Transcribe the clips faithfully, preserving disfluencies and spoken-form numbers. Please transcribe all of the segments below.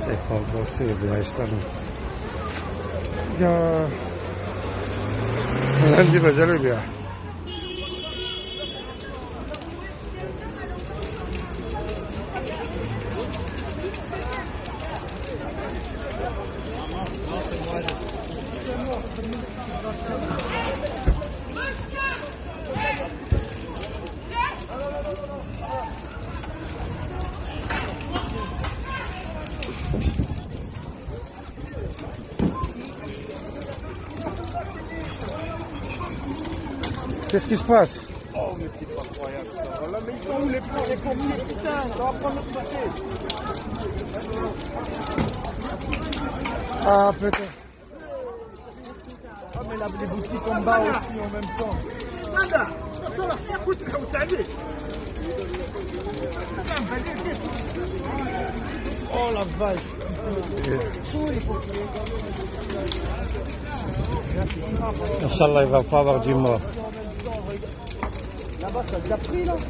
C'est pas possible, là, estamos. Ya. عندي مجال البيع. Qu'est-ce qui se passe? Oh, mais c'est pas croyable ça. Voilà, mais ils sont où les plans, les pompiers? Putain, ça va prendre notre paquet. Ah, peut-être. Ah, mais là, les boutiques en bas aussi en même temps. Nada, attention là, écoute, là, vous savez. Oh la vache. Inch'Allah, il va pas avoir du mort. Là-bas, ça a déjà pris, là.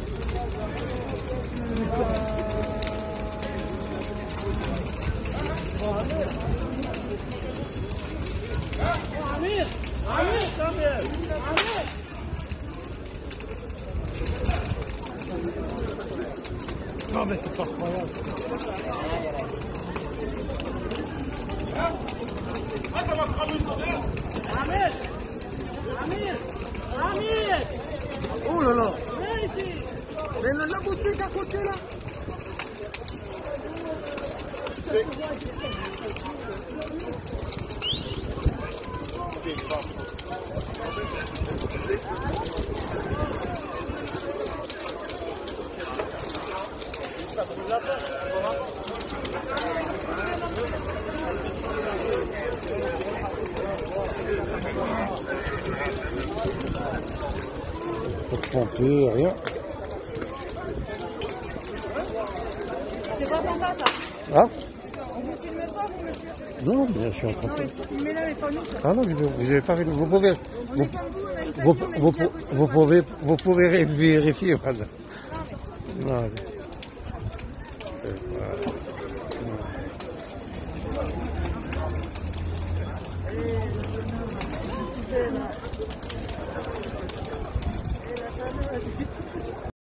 Amir, Amir, Amir, Amir. Non, mais c'est pas croyable. Ah, ça va cramer une derrière. Amir, Amir, Amir. Oh là là! Mais la, la boutique à côté là! Pas de pompiers, rien. C'est pas sympa ça. Ah? On vous filme pas, vous, monsieur? Non, bien, je suis en train de Non, faire. mais filmez-la, mais pas nous. Ah non, vous n'avez pas vu. Vous pouvez. On Vous, est comme vous, on a une vous, station, mais vous, ici, à côté, vous voilà. pouvez, vous pouvez ré- vérifier, madame. Non, c'est pas. Et la fameuse,